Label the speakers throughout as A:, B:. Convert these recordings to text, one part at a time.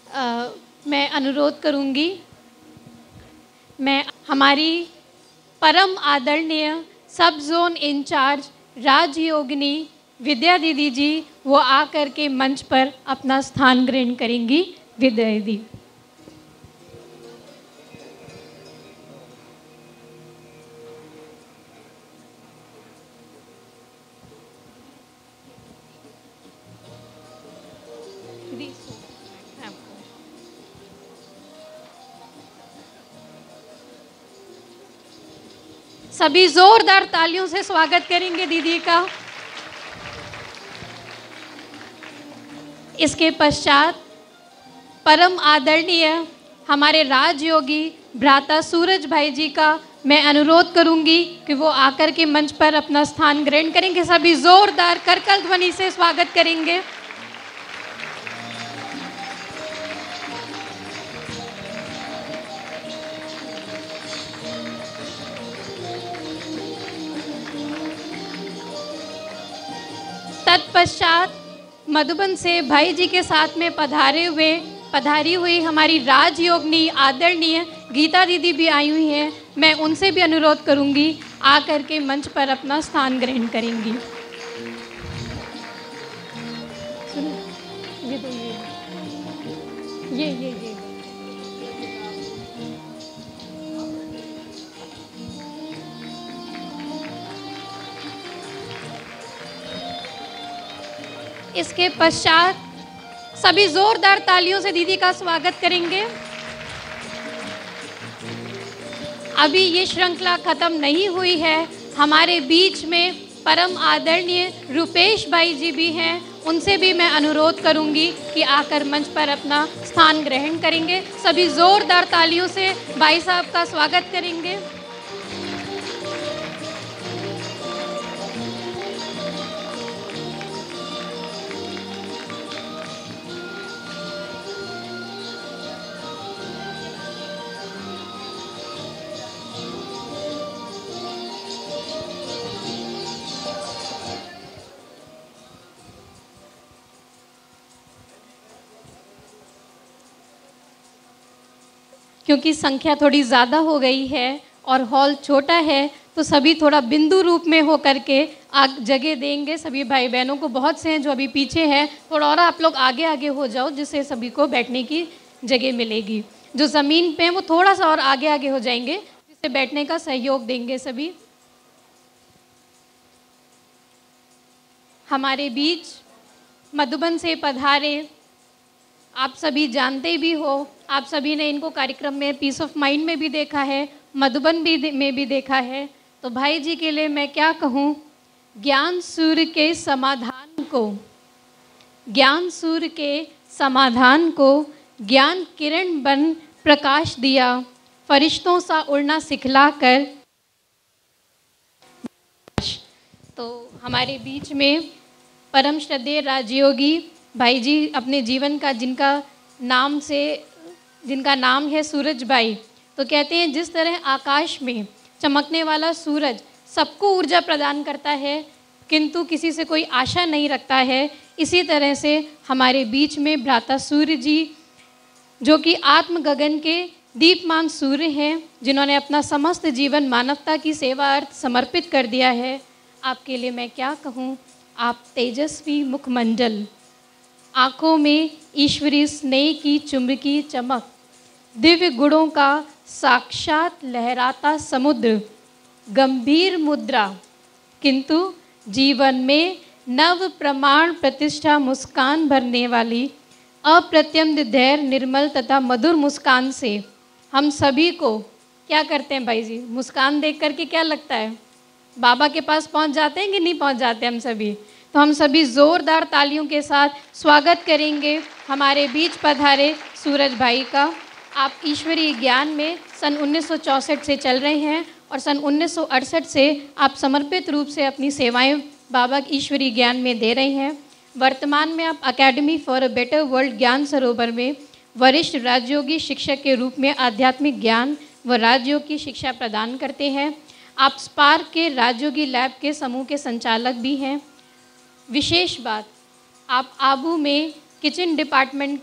A: मैं अनुरोध करूंगी, मैं हमारी परम आदरणीय सब जोन इंचार्ज राजयोगिनी विद्या दीदी जी वो आकर के मंच पर अपना स्थान ग्रहण करेंगी। विद्या दीदी। सभी जोरदार तालियों से स्वागत करेंगे दीदी का। इसके पश्चात परम आदरणीय हमारे राजयोगी भ्राता सूरज भाई जी का मैं अनुरोध करूंगी कि वो आकर के मंच पर अपना स्थान ग्रहण करेंगे। सभी जोरदार करकल ध्वनि से स्वागत करेंगे। तत्पश्चात मधुबन से भाई जी के साथ में पधारी हुई हमारी राजयोगिनी आदरणीय गीता दीदी भी आई हुई हैं। मैं उनसे भी अनुरोध करूंगी आकर के मंच पर अपना स्थान ग्रहण करेंगी। ये इसके पश्चात सभी जोरदार तालियों से दीदी का स्वागत करेंगे। अभी ये श्रृंखला खत्म नहीं हुई है। हमारे बीच में परम आदरणीय रुपेश भाई जी भी हैं। उनसे भी मैं अनुरोध करूंगी कि आकर मंच पर अपना स्थान ग्रहण करेंगे। सभी जोरदार तालियों से भाई साहब का स्वागत करेंगे। क्योंकि संख्या थोड़ी ज़्यादा हो गई है और हॉल छोटा है, तो सभी थोड़ा बिंदु रूप में हो करके जगह देंगे। सभी भाई बहनों को बहुत से हैं जो अभी पीछे हैं, थोड़ा और आप लोग आगे आगे हो जाओ जिससे सभी को बैठने की जगह मिलेगी। जो ज़मीन पे हैं वो थोड़ा सा और आगे आगे हो जाएंगे जिससे बैठने का सहयोग देंगे सभी। हमारे बीच मधुबन से पधारे, आप सभी जानते भी हो, आप सभी ने इनको कार्यक्रम में पीस ऑफ माइंड में भी देखा है, मधुबन में भी देखा है। तो भाई जी के लिए मैं क्या कहूँ, ज्ञान सूर्य के समाधान को ज्ञान किरण बन प्रकाश दिया, फरिश्तों सा उड़ना सिखला कर। तो हमारे बीच में परम श्रद्धेय राजयोगी भाई जी अपने जीवन का जिनका नाम है सूरज भाई, तो कहते हैं जिस तरह आकाश में चमकने वाला सूरज सबको ऊर्जा प्रदान करता है किंतु किसी से कोई आशा नहीं रखता है, इसी तरह से हमारे बीच में भ्राता सूर्य जी जो कि आत्म गगन के दीपमान सूर्य हैं, जिन्होंने अपना समस्त जीवन मानवता की सेवा अर्थ समर्पित कर दिया है। आपके लिए मैं क्या कहूँ, आप तेजस्वी मुखमंडल, आँखों में ईश्वरीय स्नेह की चुंबकी चमक, दिव्य गुणों का साक्षात लहराता समुद्र, गंभीर मुद्रा किंतु जीवन में नव प्रमाण प्रतिष्ठा मुस्कान भरने वाली अप्रत्यम्य धैर्य निर्मल तथा मधुर मुस्कान से हम सभी को क्या करते हैं भाई जी, मुस्कान देख करके क्या लगता है, बाबा के पास पहुंच जाते हैं कि नहीं पहुंच जाते हम सभी। तो हम सभी जोरदार तालियों के साथ स्वागत करेंगे हमारे बीच पधारे सूरज भाई का। आप ईश्वरीय ज्ञान में सन 1964 से चल रहे हैं और सन 1968 से आप समर्पित रूप से अपनी सेवाएं बाबा ईश्वरीय ज्ञान में दे रहे हैं। वर्तमान में आप academy for a better world Gyan Sarovar में वरिष्ठ राजयोगी शिक्षक के रूप में आध्यात्मिक ज्ञान व राजयोग की शिक्षा प्रदान करते हैं। आप स्पार्क के राजयोगी लैब के समूह के संचालक भी हैं। विशेष बात, आप आबू में किचन डिपार्टमेंट के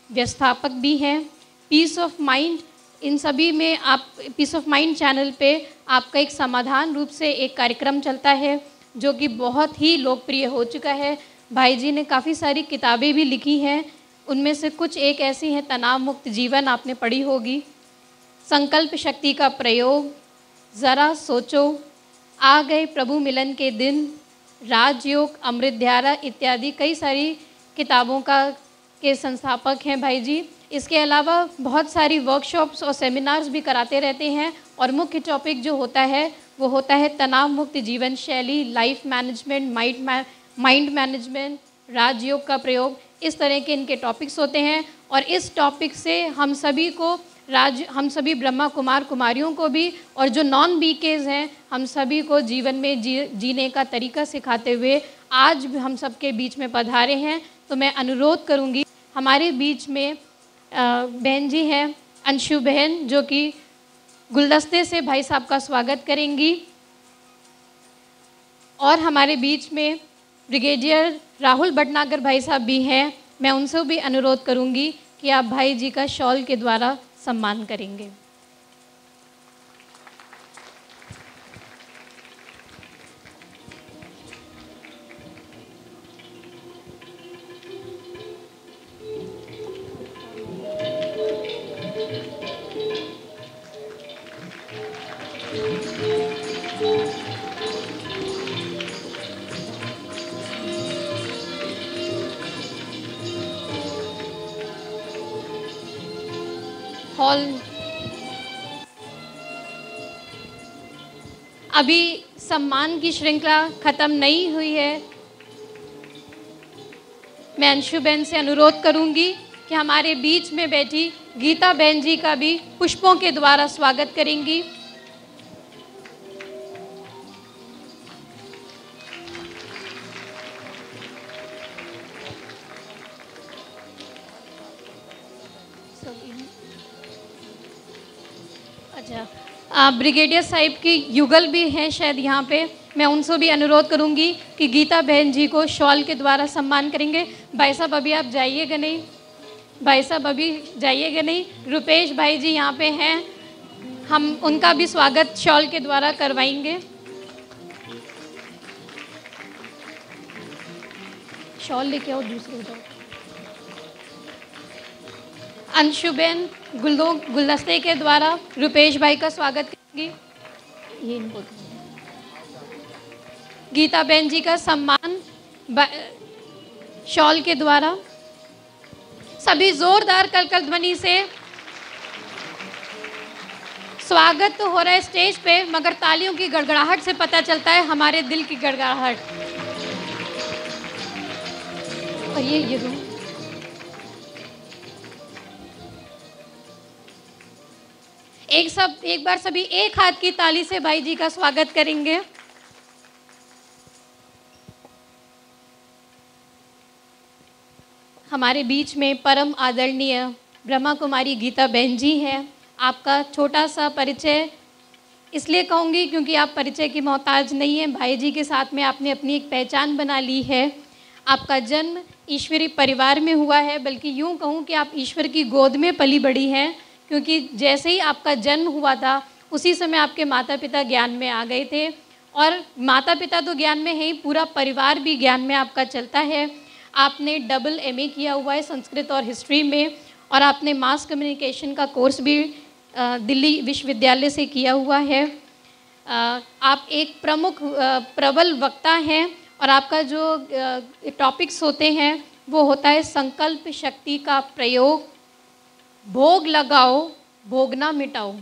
A: व्यवस्थापक भी हैं। पीस ऑफ माइंड, इन सभी में आप पीस ऑफ माइंड चैनल पे आपका एक समाधान रूप से एक कार्यक्रम चलता है जो कि बहुत ही लोकप्रिय हो चुका है। भाई जी ने काफ़ी सारी किताबें भी लिखी हैं, उनमें से कुछ एक ऐसी हैं, तनाव मुक्त जीवन आपने पढ़ी होगी, संकल्प शक्ति का प्रयोग, ज़रा सोचो, आ गए प्रभु मिलन के दिन, राजयोग, अमृत धारा इत्यादि कई सारी किताबों के संस्थापक हैं भाई जी। इसके अलावा बहुत सारी वर्कशॉप्स और सेमिनार्स भी कराते रहते हैं और मुख्य टॉपिक जो होता है वो होता है तनाव मुक्त जीवन शैली, life management, mind management, Rajyoga का प्रयोग, इस तरह के इनके टॉपिक्स होते हैं। और इस टॉपिक से हम सभी ब्रह्मा कुमार कुमारियों को भी और जो नॉन बीकेज हैं हम सभी को जीवन में जीने का तरीका सिखाते हुए आज हम सबके बीच में पधारे हैं। तो मैं अनुरोध करूंगी, हमारे बीच में बहन जी हैं अंशु बहन, जो कि गुलदस्ते से भाई साहब का स्वागत करेंगी। और हमारे बीच में ब्रिगेडियर राहुल भटनागर भाई साहब भी हैं। मैं उनसे भी अनुरोध करूंगी कि आप भाई जी का शॉल के द्वारा सम्मान करेंगे। हॉल अभी सम्मान की श्रृंखला खत्म नहीं हुई है। मैं अंशु बहन से अनुरोध करूंगी कि हमारे बीच में बैठी गीता बहन जी का भी पुष्पों के द्वारा स्वागत करेंगी। अच्छा, ब्रिगेडियर साहिब की युगल भी हैं शायद यहाँ पे, मैं उनसे भी अनुरोध करूँगी कि गीता बहन जी को शॉल के द्वारा सम्मान करेंगे। भाई साहब अभी आप जाइएगा नहीं, भाई साहब अभी जाइएगा नहीं। रुपेश भाई जी यहाँ पे हैं, हम उनका भी स्वागत शॉल के द्वारा करवाएंगे। शॉल लेके आओ, दूसरे हो जाओ। अंशुबेन गुलदस्ते के द्वारा रुपेश भाई का स्वागत करेंगी। ये इनको गीता बहन जी का सम्मान शॉल के द्वारा। सभी जोरदार कलकल ध्वनि से स्वागत तो हो रहा है स्टेज पे, मगर तालियों की गड़गड़ाहट से पता चलता है हमारे दिल की गड़गड़ाहट। और ये दो एक बार सभी एक हाथ की ताली से भाई जी का स्वागत करेंगे। हमारे बीच में परम आदरणीय ब्रह्मा कुमारी गीता बहन जी हैं। आपका छोटा सा परिचय इसलिए कहूँगी क्योंकि आप परिचय की मोहताज नहीं हैं। भाई जी के साथ में आपने अपनी एक पहचान बना ली है। आपका जन्म ईश्वरीय परिवार में हुआ है, बल्कि यूँ कहूँ कि आप ईश्वर की गोद में पली बड़ी हैं, क्योंकि जैसे ही आपका जन्म हुआ था उसी समय आपके माता पिता ज्ञान में आ गए थे। और माता पिता तो ज्ञान में है ही, पूरा परिवार भी ज्ञान में आपका चलता है। आपने डबल MA किया हुआ है संस्कृत और हिस्ट्री में, और आपने मास कम्युनिकेशन का कोर्स भी दिल्ली विश्वविद्यालय से किया हुआ है। आप एक प्रमुख प्रबल वक्ता हैं और आपका जो टॉपिक्स होते हैं वो होता है संकल्प शक्ति का प्रयोग, भोग लगाओ भोग ना मिटाओ।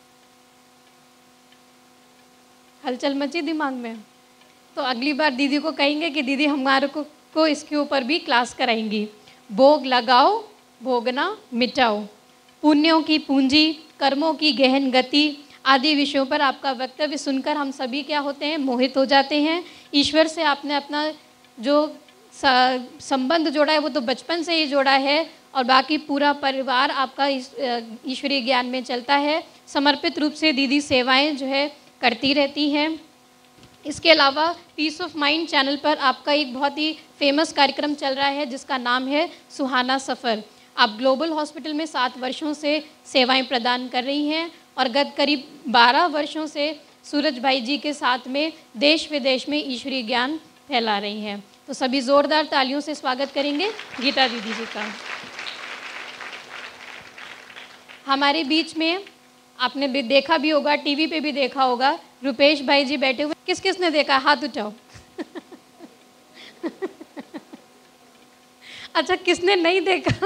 A: हलचल मची दिमाग में, तो अगली बार दीदी को कहेंगे कि दीदी हमारे को इसके ऊपर भी क्लास कराएंगी। भोग लगाओ भोग ना मिटाओ, पुण्यों की पूंजी, कर्मों की गहन गति आदि विषयों पर आपका वक्तव्य सुनकर हम सभी क्या होते हैं, मोहित हो जाते हैं। ईश्वर से आपने अपना जो संबंध जोड़ा है वो तो बचपन से ही जोड़ा है, और बाकी पूरा परिवार आपका ईश्वरीय ज्ञान में चलता है। समर्पित रूप से दीदी सेवाएं जो है करती रहती हैं। इसके अलावा पीस ऑफ माइंड चैनल पर आपका एक बहुत ही फेमस कार्यक्रम चल रहा है जिसका नाम है सुहाना सफ़र। आप ग्लोबल हॉस्पिटल में 7 वर्षों से सेवाएं प्रदान कर रही हैं और गत करीब 12 वर्षों से सूरज भाई जी के साथ में देश विदेश में ईश्वरीय ज्ञान फैला रही हैं। तो सभी ज़ोरदार तालियों से स्वागत करेंगे गीता दीदी जी का। हमारे बीच में आपने भी देखा भी होगा, टीवी पे भी देखा होगा, रुपेश भाई जी बैठे हुए। किस किस ने देखा, हाथ उठाओ। अच्छा, किसने नहीं देखा?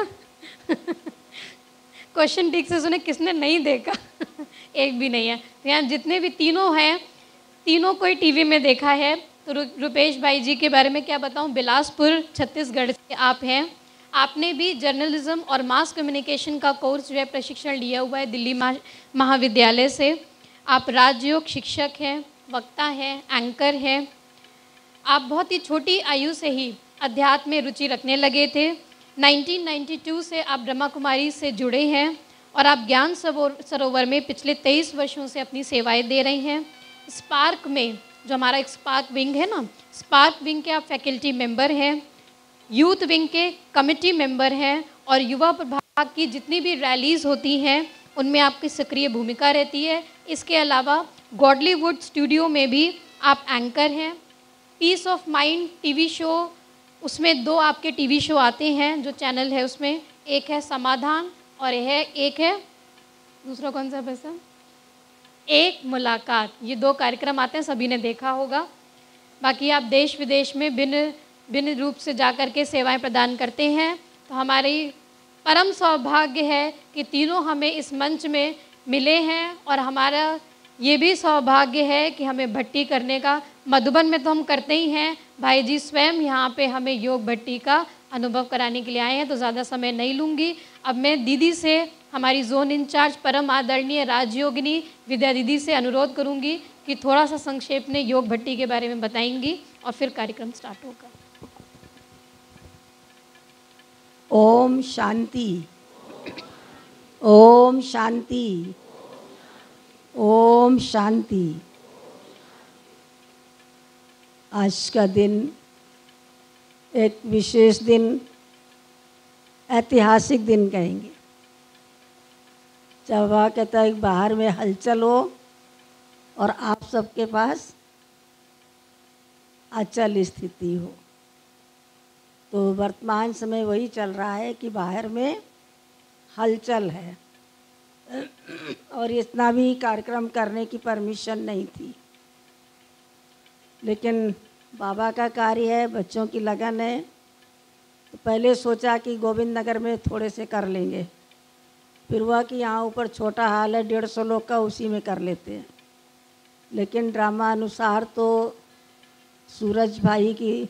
A: क्वेश्चन ठीक से सुने, किसने नहीं देखा? एक भी नहीं है। तो यहाँ जितने भी तीनों हैं, तीनों को ही टीवी में देखा है। तो रुपेश भाई जी के बारे में क्या बताऊँ, बिलासपुर छत्तीसगढ़ से आप हैं। आपने भी जर्नलिज्म और मास कम्युनिकेशन का कोर्स जो है प्रशिक्षण लिया हुआ है दिल्ली महाविद्यालय से। आप राजयोग शिक्षक हैं, वक्ता हैं, एंकर हैं। आप बहुत ही छोटी आयु से ही अध्यात्म में रुचि रखने लगे थे। 1992 से आप ब्रह्मा कुमारी से जुड़े हैं और आप ज्ञान सरोवर में पिछले 23 वर्षों से अपनी सेवाएं दे रहे हैं। स्पार्क में, जो हमारा एक स्पार्क विंग है ना, स्पार्क विंग के आप फैकल्टी मेंबर हैं, यूथ विंग के कमेटी मेंबर हैं और युवा प्रभाग की जितनी भी रैलीज़ होती हैं उनमें आपकी सक्रिय भूमिका रहती है। इसके अलावा गॉडलीवुड स्टूडियो में भी आप एंकर हैं। Peace of mind TV show, उसमें 2 आपके टीवी शो आते हैं जो चैनल है उसमें, एक है समाधान और एक है दूसरा कौन सा पैसा, एक मुलाकात। ये 2 कार्यक्रम आते हैं, सभी ने देखा होगा। बाकी आप देश विदेश में भिन्न रूप से जाकर के सेवाएं प्रदान करते हैं। तो हमारी परम सौभाग्य है कि तीनों हमें इस मंच में मिले हैं और हमारा ये भी सौभाग्य है कि हमें भट्टी करने का, मधुबन में तो हम करते ही हैं, भाई जी स्वयं यहाँ पे हमें योग भट्टी का अनुभव कराने के लिए आए हैं। तो ज़्यादा समय नहीं लूँगी। अब मैं दीदी से, हमारी जोन इंचार्ज परम आदरणीय राजयोगिनी विद्या दीदी से अनुरोध करूँगी कि थोड़ा सा संक्षेप में योग भट्टी के बारे में बताएंगी और फिर कार्यक्रम स्टार्ट होगा।
B: ओम शांति, ओम शांति, ओम शांति। आज का दिन एक विशेष दिन, ऐतिहासिक दिन कहेंगे। जब वह कहता है बाहर में हलचल हो और आप सबके पास अचल स्थिति हो। तो वर्तमान समय वही चल रहा है कि बाहर में हलचल है और इतना भी कार्यक्रम करने की परमिशन नहीं थी, लेकिन बाबा का कार्य है, बच्चों की लगन है। तो पहले सोचा कि गोविंद नगर में थोड़े से कर लेंगे, फिर हुआ कि यहाँ ऊपर छोटा हाल है 150 लोग का, उसी में कर लेते हैं। लेकिन ड्रामा अनुसार तो सूरज भाई की,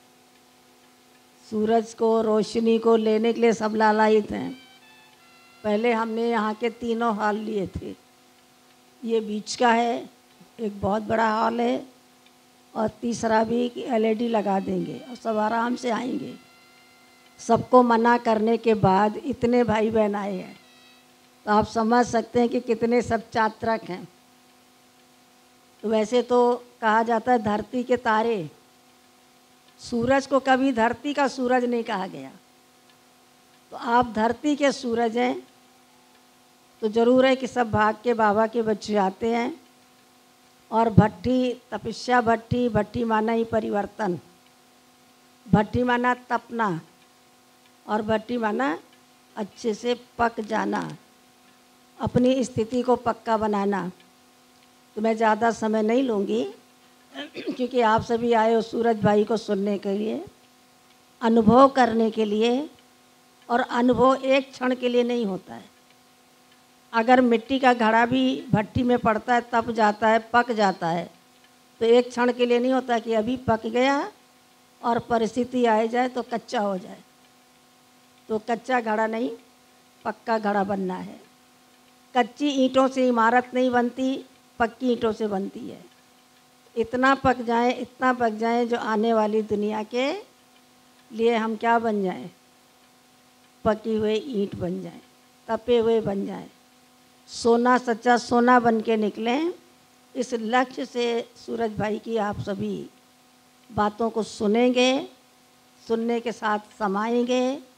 B: सूरज को, रोशनी को लेने के लिए सब लालायित हैं। पहले हमने यहाँ के 3 हॉल लिए थे। ये बीच का है, एक बहुत बड़ा हॉल है, और तीसरा भी LED लगा देंगे और सब आराम से आएंगे। सबको मना करने के बाद इतने भाई बहन आए हैं, तो आप समझ सकते हैं कि कितने सब चात्रक हैं। तो वैसे तो कहा जाता है धरती के तारे, सूरज को कभी धरती का सूरज नहीं कहा गया। तो आप धरती के सूरज हैं, तो ज़रूर है कि सब भाग के बाबा के बच्चे आते हैं। और भट्टी, तपस्या भट्टी, भट्टी माना ही परिवर्तन, भट्टी माना तपना, और भट्टी माना अच्छे से पक जाना, अपनी स्थिति को पक्का बनाना। तो मैं ज़्यादा समय नहीं लूँगी क्योंकि आप सभी आए हो सूरज भाई को सुनने के लिए, अनुभव करने के लिए। और अनुभव एक क्षण के लिए नहीं होता है। अगर मिट्टी का घड़ा भी भट्टी में पड़ता है, तप जाता है, पक जाता है, तो एक क्षण के लिए नहीं होता कि अभी पक गया और परिस्थिति आ जाए तो कच्चा हो जाए। तो कच्चा घड़ा नहीं, पक्का घड़ा बनना है। कच्ची ईंटों से इमारत नहीं बनती, पक्की ईंटों से बनती है। इतना पक जाए, इतना पक जाए जो आने वाली दुनिया के लिए हम क्या बन जाएं, पकी हुए ईंट बन जाएं, तपे हुए बन जाएं, सोना, सच्चा सोना बन के निकलें। इस लक्ष्य से सूरज भाई की आप सभी बातों को सुनेंगे, सुनने के साथ समाएंगे,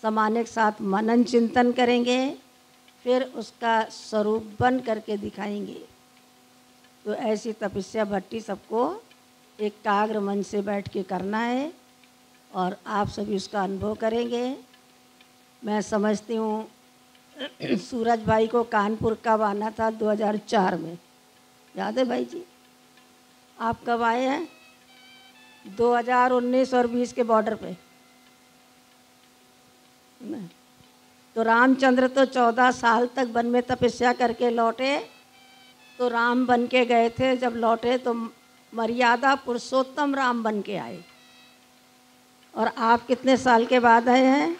B: समाने के साथ मनन चिंतन करेंगे, फिर उसका स्वरूप बन करके दिखाएंगे। तो ऐसी तपस्या भट्टी सबको एकाग्र मन से बैठ के करना है और आप सभी उसका अनुभव करेंगे। मैं समझती हूँ सूरज भाई को कानपुर कब आना था? 2004 में, याद है भाई जी? आप कब आए हैं? 2019 और 20 के बॉर्डर पे। तो रामचंद्र तो 14 साल तक वन में तपस्या करके लौटे, तो राम बन के गए थे। जब लौटे तो मर्यादा पुरुषोत्तम राम बन के आए। और आप कितने साल के बाद आए हैं?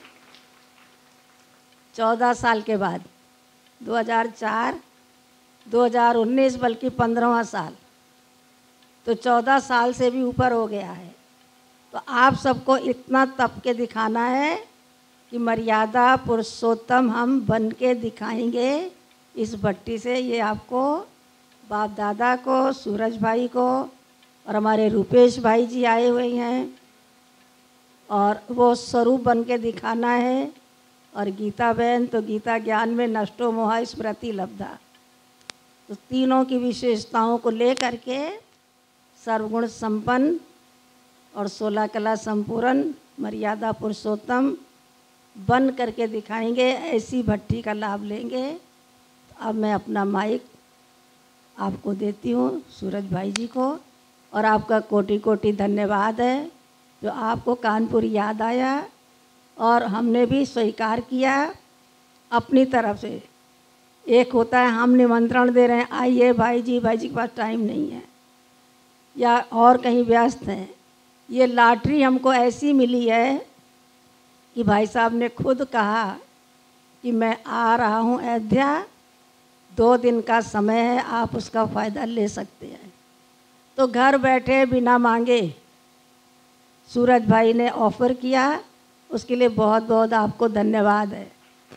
B: 14 साल के बाद। 2004, 2019 बल्कि 15वां साल, तो 14 साल से भी ऊपर हो गया है। तो आप सबको इतना तप के दिखाना है कि मर्यादा पुरुषोत्तम हम बन के दिखाएंगे इस भट्टी से। ये आपको, बाप दादा को, सूरज भाई को और हमारे रूपेश भाई जी आए हुए हैं, और वो स्वरूप बन के दिखाना है। और गीता बहन तो गीता ज्ञान में नष्टो मोहा स्मृति लब्धा, तो तीनों की विशेषताओं को ले करके सर्वगुण संपन्न और 16 कला संपूर्ण मर्यादा पुरुषोत्तम बन करके दिखाएंगे। ऐसी भट्टी का लाभ लेंगे। अब मैं अपना माइक आपको देती हूँ, सूरज भाई जी को। और आपका कोटि कोटि धन्यवाद है जो आपको कानपुर याद आया और हमने भी स्वीकार किया अपनी तरफ से। एक होता है हम निमंत्रण दे रहे हैं, आइए भाई जी के पास टाइम नहीं है या और कहीं व्यस्त हैं। ये लॉटरी हमको ऐसी मिली है कि भाई साहब ने खुद कहा कि मैं आ रहा हूँ अयोध्या, 2 दिन का समय है, आप उसका फ़ायदा ले सकते हैं। तो घर बैठे बिना मांगे सूरज भाई ने ऑफ़र किया, उसके लिए बहुत बहुत आपको धन्यवाद है।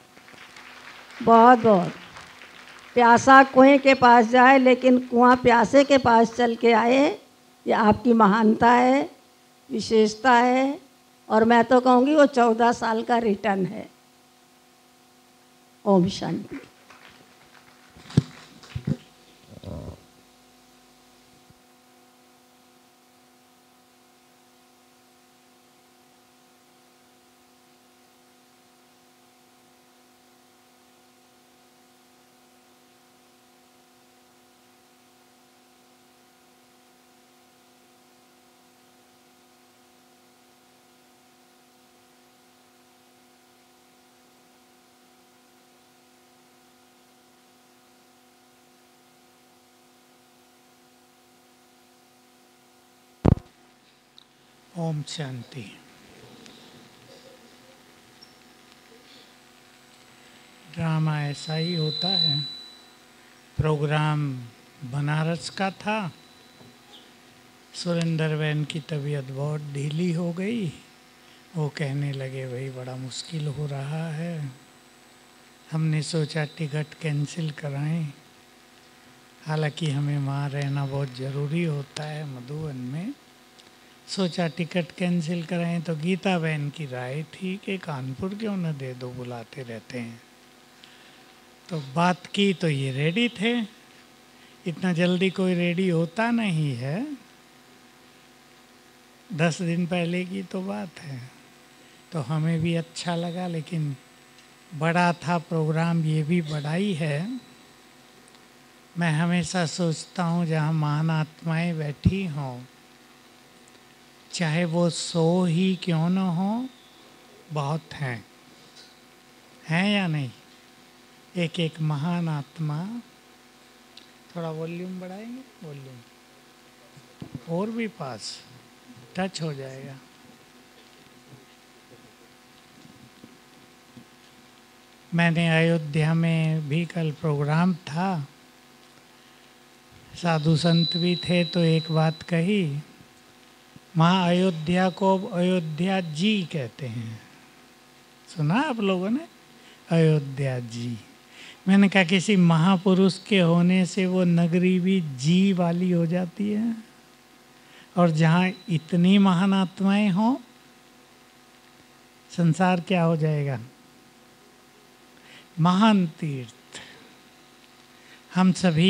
B: बहुत बहुत। प्यासा कुएं के पास जाए लेकिन कुआं प्यासे के पास चल के आए, ये आपकी महानता है, विशेषता है। और मैं तो कहूँगी वो 14 साल का रिटर्न है। ओम शांति।
C: ओम शांति। ड्रामा ऐसा ही होता है। प्रोग्राम बनारस का था, सुरेंद्र बहन की तबीयत बहुत ढीली हो गई। वो कहने लगे भाई बड़ा मुश्किल हो रहा है। हमने सोचा टिकट कैंसिल कराएं, हालांकि हमें वहाँ रहना बहुत ज़रूरी होता है मधुबन में। सोचा टिकट कैंसिल कराएं तो गीता बहन की राय थी कि कानपुर क्यों न दे दो, बुलाते रहते हैं। तो बात की तो ये रेडी थे। इतना जल्दी कोई रेडी होता नहीं है, 10 दिन पहले की तो बात है। तो हमें भी अच्छा लगा, लेकिन बड़ा था प्रोग्राम, ये भी बड़ा ही है। मैं हमेशा सोचता हूँ जहाँ महान आत्माएं बैठी हों, चाहे वो 100 ही क्यों न हो, बहुत हैं या नहीं? एक एक महान आत्मा। थोड़ा वॉल्यूम बढ़ाएंगे, वॉल्यूम और भी पास टच हो जाएगा। मैंने अयोध्या में भी कल प्रोग्राम था, साधु संत भी थे, तो एक बात कही, वहाँ अयोध्या को अयोध्या जी कहते हैं। सुना आप लोगों ने? अयोध्या जी। मैंने कहा किसी महापुरुष के होने से वो नगरी भी जी वाली हो जाती है। और जहाँ इतनी महान आत्माएं हों संसार क्या हो जाएगा? महान तीर्थ। हम सभी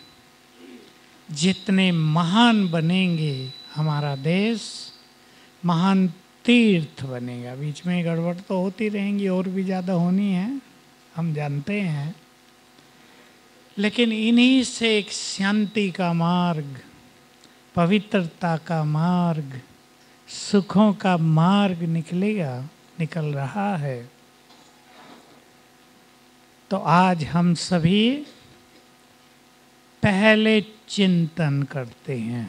C: जितने महान बनेंगे, हमारा देश महान तीर्थ बनेगा। बीच में गड़बड़ तो होती रहेंगी, और भी ज़्यादा होनी है, हम जानते हैं, लेकिन इन्हीं से एक शांति का मार्ग, पवित्रता का मार्ग, सुखों का मार्ग निकल रहा है। तो आज हम सभी पहले चिंतन करते हैं।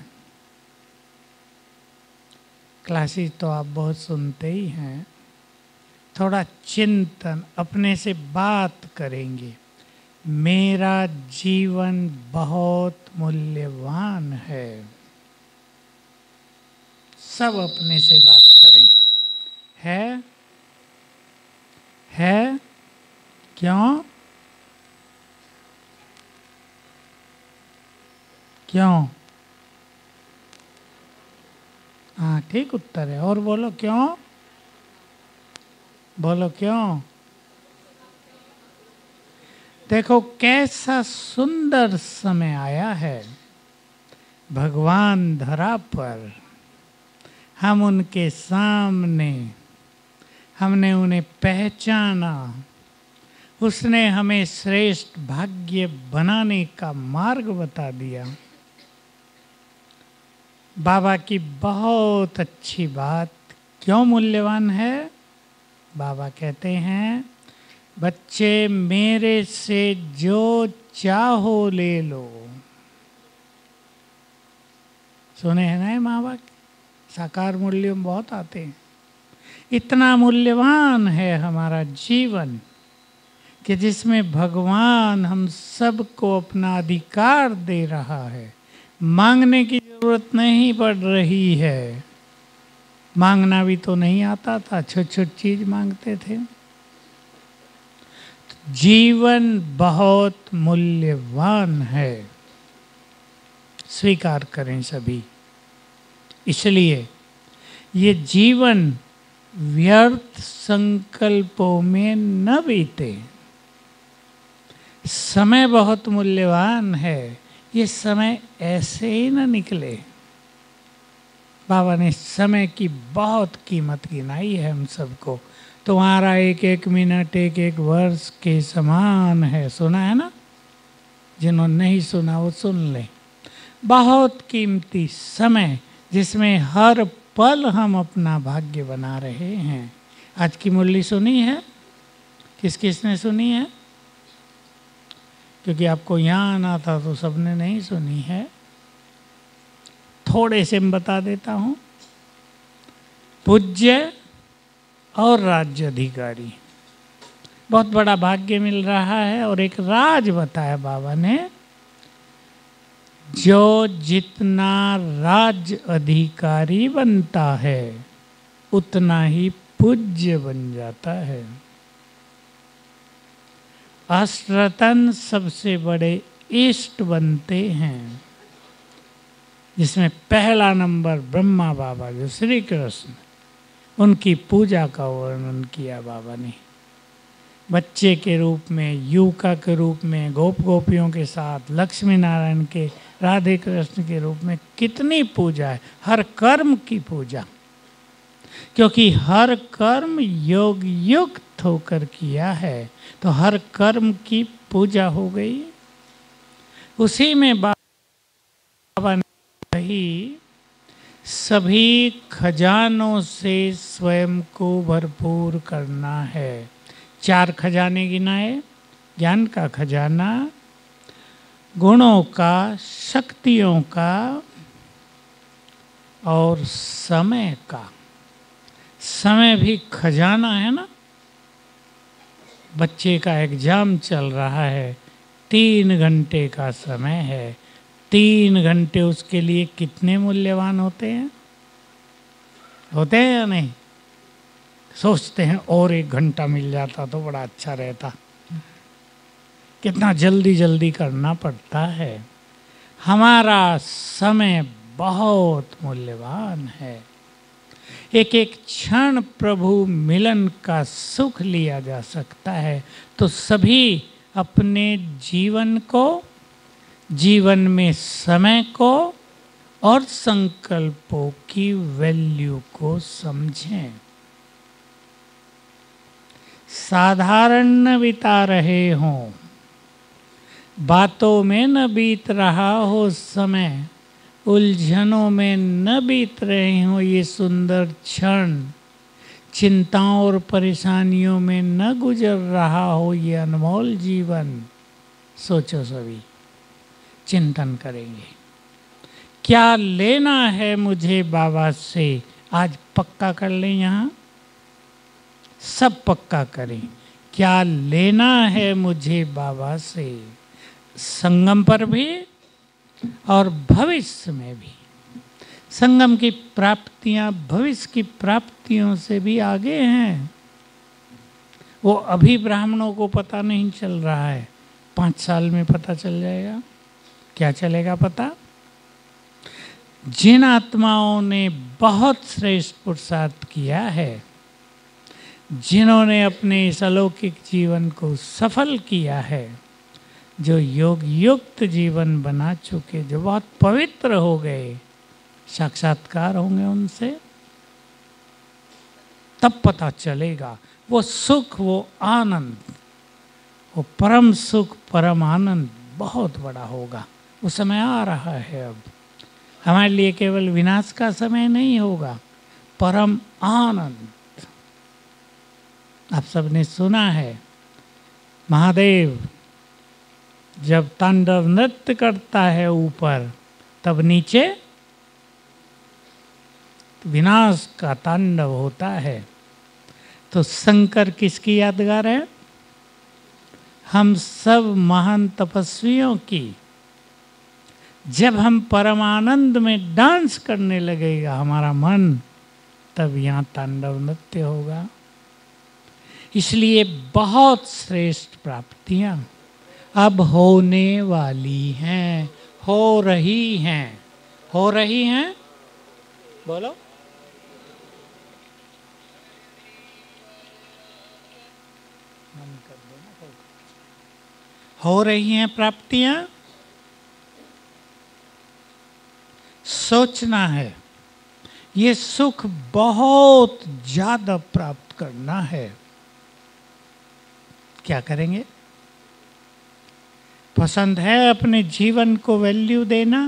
C: क्लासेस तो आप बहुत सुनते ही हैं, थोड़ा चिंतन, अपने से बात करेंगे। मेरा जीवन बहुत मूल्यवान है। सब अपने से बात करें। है? क्यों? हाँ, ठीक उत्तर है। और बोलो क्यों? बोलो क्यों? देखो कैसा सुंदर समय आया है। भगवान धरा पर, हम उनके सामने, हमने उन्हें पहचाना, उसने हमें श्रेष्ठ भाग्य बनाने का मार्ग बता दिया। बाबा की बहुत अच्छी बात क्यों मूल्यवान है? बाबा कहते हैं, बच्चे मेरे से जो चाहो ले लो। सुने हैं ना माँ बाप? साकार मूल्य में बहुत आते हैं। इतना मूल्यवान है हमारा जीवन कि जिसमें भगवान हम सबको अपना अधिकार दे रहा है। मांगने की जरूरत नहीं पड़ रही है। मांगना भी तो नहीं आता था, छोटी चीज मांगते थे। जीवन बहुत मूल्यवान है, स्वीकार करें सभी। इसलिए ये जीवन व्यर्थ संकल्पों में न बीते। समय बहुत मूल्यवान है, ये समय ऐसे ही न निकले। बाबा ने समय की बहुत कीमत गिनाई है हम सबको। तुम्हारा एक एक मिनट एक एक वर्ष के समान है। सुना है ना? जिन्होंने नहीं सुना वो सुन ले। बहुत कीमती समय, जिसमें हर पल हम अपना भाग्य बना रहे हैं। आज की मुरली सुनी है? किस किस ने सुनी है? क्योंकि आपको यहाँ आना था तो सबने नहीं सुनी है। थोड़े से मैं बता देता हूँ। पूज्य और राज्य अधिकारी, बहुत बड़ा भाग्य मिल रहा है। और एक राज बताया बाबा ने, जो जितना राज्य अधिकारी बनता है उतना ही पूज्य बन जाता है। अष्टरतन सबसे बड़े इष्ट बनते हैं, जिसमें पहला नंबर ब्रह्मा बाबा जो श्री कृष्ण, उनकी पूजा का वर्णन किया बाबा ने। बच्चे के रूप में, युवका के रूप में, गोप गोपियों के साथ, लक्ष्मी नारायण के, राधे कृष्ण के रूप में कितनी पूजा है। हर कर्म की पूजा, क्योंकि हर कर्म योग युक्त होकर किया है, तो हर कर्म की पूजा हो गई। उसी में बाबा ने कही, सभी खजानों से स्वयं को भरपूर करना है। 4 खजाने गिनाए, ज्ञान का खजाना, गुणों का, शक्तियों का और समय का। समय भी खजाना है ना। बच्चे का एग्जाम चल रहा है, 3 घंटे का समय है। 3 घंटे उसके लिए कितने मूल्यवान होते हैं? होते हैं या नहीं? सोचते हैं और 1 घंटा मिल जाता तो बड़ा अच्छा रहता। कितना जल्दी जल्दी करना पड़ता है। हमारा समय बहुत मूल्यवान है। एक एक क्षण प्रभु मिलन का सुख लिया जा सकता है, तो सभी अपने जीवन को, जीवन में समय को और संकल्पों की वैल्यू को समझें। साधारण न बिता रहे हों, बातों में न बीत रहा हो समय, उलझनों में न बीत रहे हों ये सुंदर क्षण, चिंताओं और परेशानियों में न गुजर रहा हो ये अनमोल जीवन। सोचो सभी, चिंतन करेंगे क्या लेना है मुझे बाबा से। आज पक्का कर लें, यहाँ सब पक्का करें, क्या लेना है मुझे बाबा से, संगम पर भी और भविष्य में भी। संगम की प्राप्तियां भविष्य की प्राप्तियों से भी आगे हैं। वो अभी ब्राह्मणों को पता नहीं चल रहा है, 5 साल में पता चल जाएगा। क्या चलेगा पता? जिन आत्माओं ने बहुत श्रेष्ठ पुरुषार्थ किया है, जिन्होंने अपने इस अलौकिक जीवन को सफल किया है, जो योग युक्त जीवन बना चुके, जो बहुत पवित्र हो गए, साक्षात्कार होंगे उनसे, तब पता चलेगा वो सुख, वो आनंद, वो परम सुख, परम आनंद बहुत बड़ा होगा। वो समय आ रहा है। अब हमारे लिए केवल विनाश का समय नहीं होगा, परम आनंद। आप सबने सुना है, महादेव जब तांडव नृत्य करता है ऊपर, तब नीचे विनाश का तांडव होता है। तो शंकर किसकी यादगार है? हम सब महान तपस्वियों की। जब हम परमानंद में डांस करने लगेगा हमारा मन, तब यहाँ तांडव नृत्य होगा। इसलिए बहुत श्रेष्ठ प्राप्तियां अब होने वाली हैं, हो रही हैं। हो रही हैं, बोलो। हो रही हैं प्राप्तियां। सोचना है, ये सुख बहुत ज्यादा प्राप्त करना है। क्या करेंगे? पसंद है अपने जीवन को वैल्यू देना?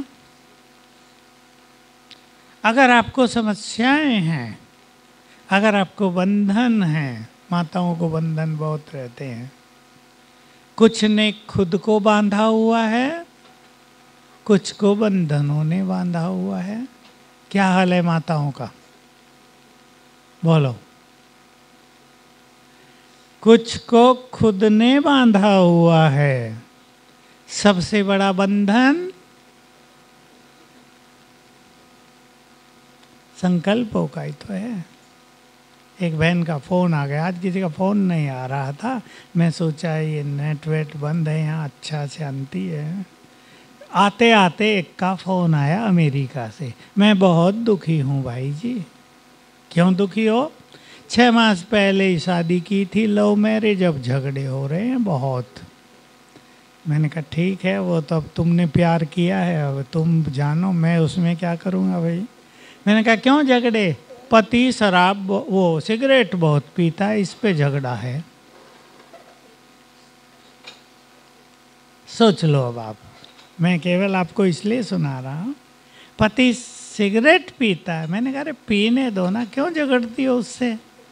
C: अगर आपको समस्याएं हैं, अगर आपको बंधन हैं, माताओं को बंधन बहुत रहते हैं, कुछ ने खुद को बांधा हुआ है, कुछ को बंधनों ने बांधा हुआ है। क्या हाल है माताओं का? बोलो। कुछ को खुद ने बांधा हुआ है। सबसे बड़ा बंधन संकल्पों का ही तो है। एक बहन का फ़ोन आ गया, आज किसी का फ़ोन नहीं आ रहा था, मैं सोचा ये नेट वेट बंद है यहाँ, अच्छा शांति है। आते आते एक का फ़ोन आया अमेरिका से। मैं बहुत दुखी हूँ भाई जी। क्यों दुखी हो? 6 मास पहले ही शादी की थी, लव मैरिज, अब झगड़े हो रहे हैं बहुत। मैंने कहा ठीक है, वो तो अब तुमने प्यार किया है, अब तुम जानो, मैं उसमें क्या करूँगा भाई। मैंने कहा क्यों झगड़े? पति शराब, वो सिगरेट बहुत पीता है, इस पे झगड़ा है। सोच लो अब आप, मैं केवल आपको इसलिए सुना रहा हूँ। पति सिगरेट पीता है, मैंने कहा अरे पीने दो ना, क्यों झगड़ती हो उससे?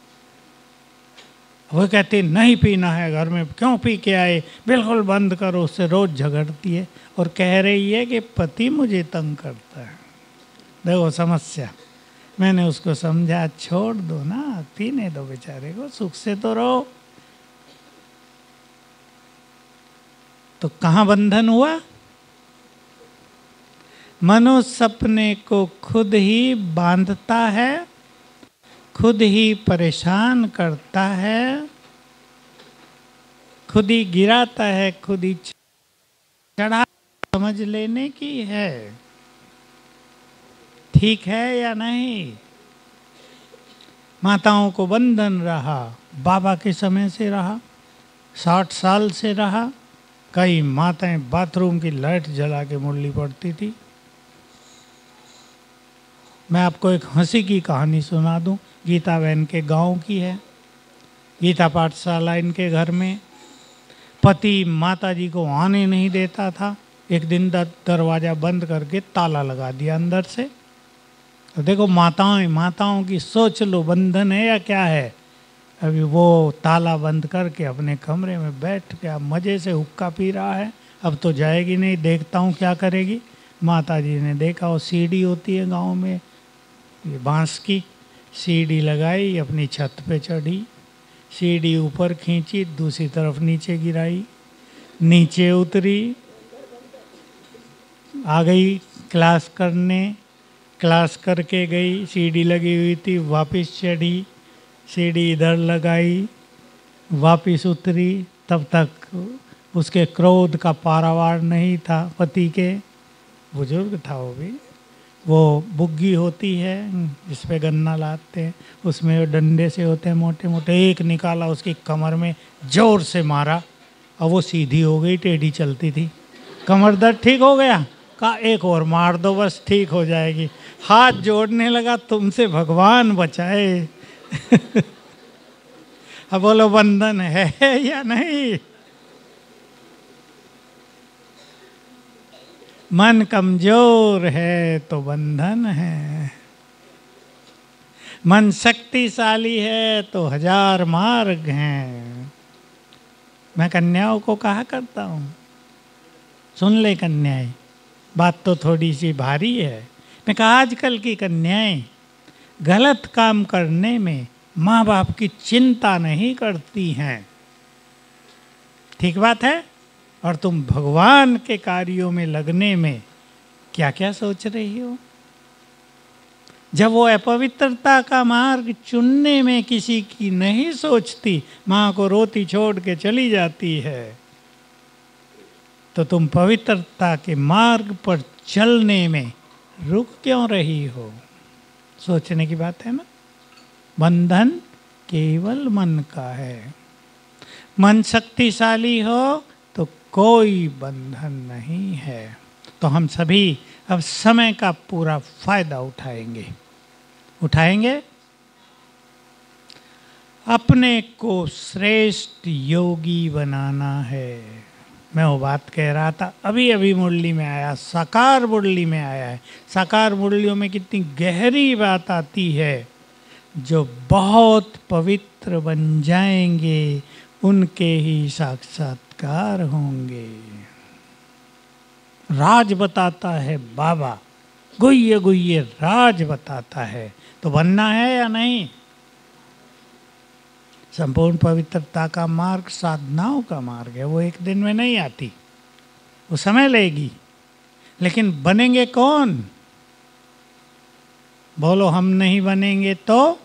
C: वो कहती नहीं पीना है घर में, क्यों पी के आए, बिल्कुल बंद करो, उससे रोज झगड़ती है और कह रही है कि पति मुझे तंग करता है। देखो समस्या। मैंने उसको समझा, छोड़ दो ना, पीने दो बेचारे को, सुख से तो रहो। तो कहाँ बंधन हुआ? मनुष्य अपने को खुद ही बांधता है, खुद ही परेशान करता है, खुद ही गिराता है, खुद ही चढ़ा। समझ लेने की है, ठीक है या नहीं? माताओं को बंधन रहा, बाबा के समय से रहा, 60 साल से रहा। कई माताएं बाथरूम की लाइट जला के मुरली पढ़ती थी। मैं आपको एक हंसी की कहानी सुना दूं, गीता बहन के गांव की है। गीता पाठशाला इनके घर में। पति माताजी को आने नहीं देता था। एक दिन दरवाज़ा बंद करके ताला लगा दिया अंदर से। तो देखो माताओं की सोच लो, बंधन है या क्या है। अभी वो ताला बंद करके अपने कमरे में बैठ के अब मज़े से हुक्का पी रहा है। अब तो जाएगी नहीं, देखता हूँ क्या करेगी। माताजी ने देखा, वो सीढ़ी होती है गांव में, ये बांस की सीढ़ी लगाई, अपनी छत पे चढ़ी, सीढ़ी ऊपर खींची, दूसरी तरफ नीचे गिराई, नीचे उतरी, आ गई क्लास करने, क्लास करके गई, सीढ़ी लगी हुई थी, वापस चढ़ी, सीढ़ी इधर लगाई, वापस उतरी। तब तक उसके क्रोध का पारावार नहीं था। पति के, बुजुर्ग था वो भी, वो बुग्गी होती है जिस पे गन्ना लाते हैं, उसमें डंडे से होते हैं मोटे मोटे। एक निकाला, उसकी कमर में जोर से मारा और वो सीधी हो गई, टेढ़ी चलती थी। कमर दर्द ठीक हो गया, कहा एक और मार दो बस ठीक हो जाएगी। हाथ जोड़ने लगा, तुमसे भगवान बचाए। अब बोलो बंधन है या नहीं। मन कमजोर है तो बंधन है, मन शक्तिशाली है तो 1000 मार्ग हैं। मैं कन्याओं को कहा करता हूँ, सुन ले कन्याएं, बात तो थोड़ी सी भारी है। मैं कहा आजकल की कन्याएं गलत काम करने में माँ बाप की चिंता नहीं करती हैं, ठीक बात है। और तुम भगवान के कार्यों में लगने में क्या क्या सोच रही हो। जब वो अपवित्रता का मार्ग चुनने में किसी की नहीं सोचती, माँ को रोती छोड़ के चली जाती है, तो तुम पवित्रता के मार्ग पर चलने में रुक क्यों रही हो। सोचने की बात है ना। बंधन केवल मन का है। मन शक्तिशाली हो तो कोई बंधन नहीं है। तो हम सभी अब समय का पूरा फायदा उठाएंगे। अपने को श्रेष्ठ योगी बनाना है। मैं वो बात कह रहा था, अभी मुरली में आया, साकार मुरली में आया है। साकार मुरलियों में कितनी गहरी बात आती है। जो बहुत पवित्र बन जाएंगे उनके ही साक्षात्कार होंगे। राज बताता है बाबा, गुह्य गुह्य राज बताता है। तो बनना है या नहीं। संपूर्ण पवित्रता का मार्ग साधनाओं का मार्ग है। वो एक दिन में नहीं आती, वो समय लेगी। लेकिन बनेंगे कौन। बोलो, हम नहीं बनेंगे तो।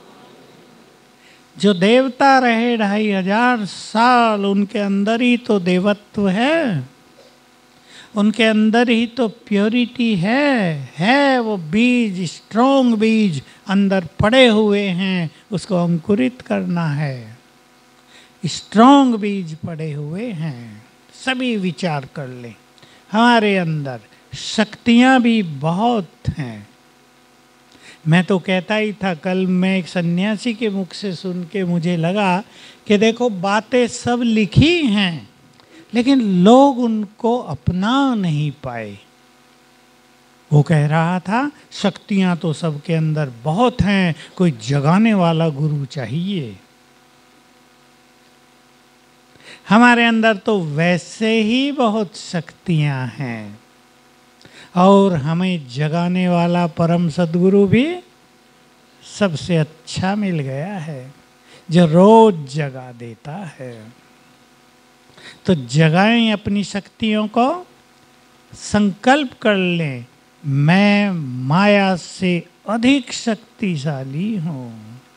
C: जो देवता रहे 2500 साल, उनके अंदर ही तो देवत्व है, उनके अंदर ही तो प्योरिटी है। वो बीज, स्ट्रॉन्ग बीज अंदर पड़े हुए हैं, उसको अंकुरित करना है। स्ट्रॉन्ग बीज पड़े हुए हैं। सभी विचार कर लें, हमारे अंदर शक्तियां भी बहुत हैं। मैं तो कहता ही था, कल मैं एक सन्यासी के मुख से सुन के मुझे लगा कि देखो बातें सब लिखी हैं, लेकिन लोग उनको अपना नहीं पाए। वो कह रहा था शक्तियां तो सबके अंदर बहुत हैं, कोई जगाने वाला गुरु चाहिए। हमारे अंदर तो वैसे ही बहुत शक्तियां हैं, और हमें जगाने वाला परम सद्गुरु भी सबसे अच्छा मिल गया है, जो रोज जगा देता है। तो जगाएं अपनी शक्तियों को, संकल्प कर लें, मैं माया से अधिक शक्तिशाली हूं।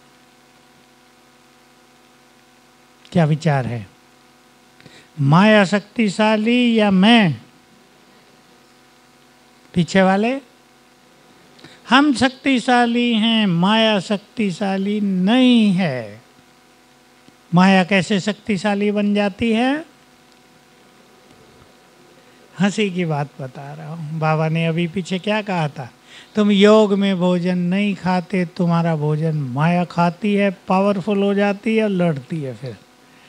C: क्या विचार है। माया शक्तिशाली या मैं। पीछे वाले हम शक्तिशाली हैं, माया शक्तिशाली नहीं है। माया कैसे शक्तिशाली बन जाती है? हंसी की बात बता रहा हूँ। बाबा ने अभी पीछे क्या कहा था? तुम योग में भोजन नहीं खाते, तुम्हारा भोजन माया खाती है, पावरफुल हो जाती है, लड़ती है। फिर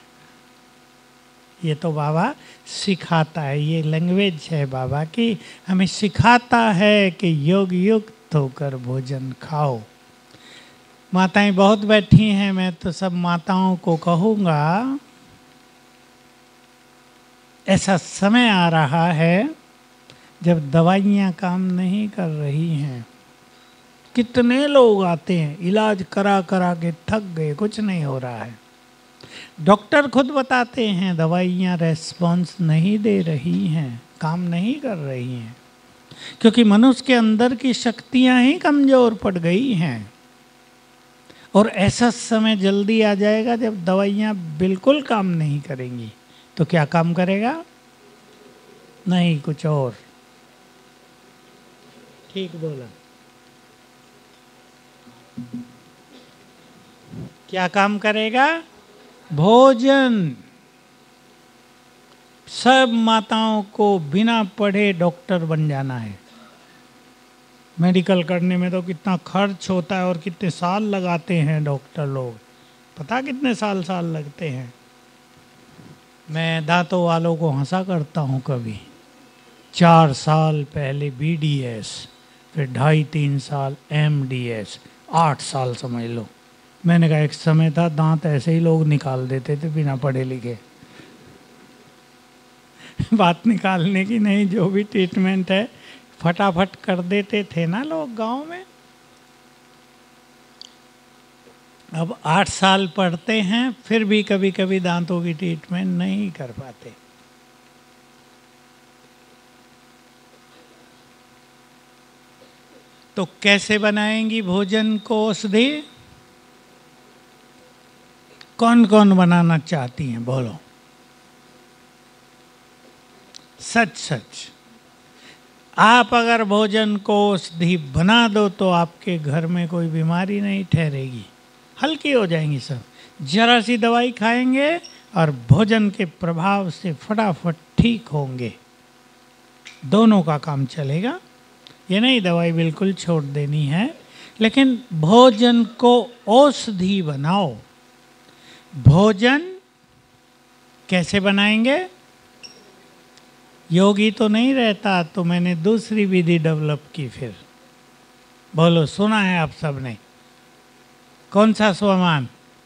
C: ये तो बाबा सिखाता है, ये लैंग्वेज है बाबा की, हमें सिखाता है कि योग युक्त होकर भोजन खाओ। माताएं बहुत बैठी हैं, मैं तो सब माताओं को कहूँगा, ऐसा समय आ रहा है जब दवाइयाँ काम नहीं कर रही हैं। कितने लोग आते हैं, इलाज करा करा के थक गए, कुछ नहीं हो रहा है। डॉक्टर खुद बताते हैं दवाइयाँ रेस्पॉन्स नहीं दे रही हैं, काम नहीं कर रही हैं, क्योंकि मनुष्य के अंदर की शक्तियाँ ही कमज़ोर पड़ गई हैं। और ऐसा समय जल्दी आ जाएगा जब दवाइयाँ बिल्कुल काम नहीं करेंगी। तो क्या काम करेगा? नहीं, कुछ और। ठीक बोला। क्या काम करेगा? भोजन। सब माताओं को बिना पढ़े डॉक्टर बन जाना है। मेडिकल करने में तो कितना खर्च होता है और कितने साल लगाते हैं डॉक्टर लोग, पता कितने साल लगते हैं। मैं दांतों वालों को हंसा करता हूँ कभी। 4 साल पहले BDS, फिर 2.5-3 साल MDS, 8 साल समझ लो। मैंने कहा एक समय था दांत ऐसे ही लोग निकाल देते थे बिना पढ़े लिखे। बात निकालने की नहीं, जो भी ट्रीटमेंट है फटाफट कर देते थे ना लोग गांव में। अब 8 साल पढ़ते हैं, फिर भी कभी कभी दांतों की ट्रीटमेंट नहीं कर पाते। तो कैसे बनाएंगी भोजन को औषधि? कौन कौन बनाना चाहती हैं बोलो? सच सच। आप अगर भोजन को औषधि बना दो तो आपके घर में कोई बीमारी नहीं ठहरेगी, हल्की हो जाएंगी सब। जरा सी दवाई खाएंगे और भोजन के प्रभाव से फटाफट ठीक होंगे। दोनों का काम चलेगा। ये नहीं दवाई बिल्कुल छोड़ देनी है, लेकिन भोजन को औषधि बनाओ। भोजन कैसे बनाएंगे? योगी तो नहीं रहता, तो मैंने दूसरी विधि डेवलप की। फिर बोलो, सुना है आप सब ने? कौन सा स्वमान?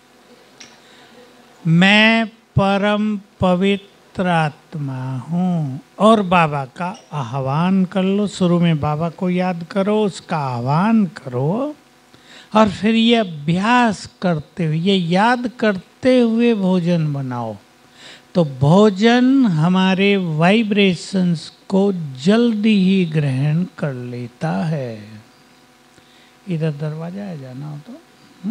C: मैं परम पवित्र आत्मा हूँ। और बाबा का आह्वान कर लो। शुरू में बाबा को याद करो, उसका आह्वान करो, और फिर ये अभ्यास करते हुए, ये याद करते हुए भोजन बनाओ। तो भोजन हमारे वाइब्रेशंस को जल्दी ही ग्रहण कर लेता है। इधर दरवाजा है, जाना हो तो।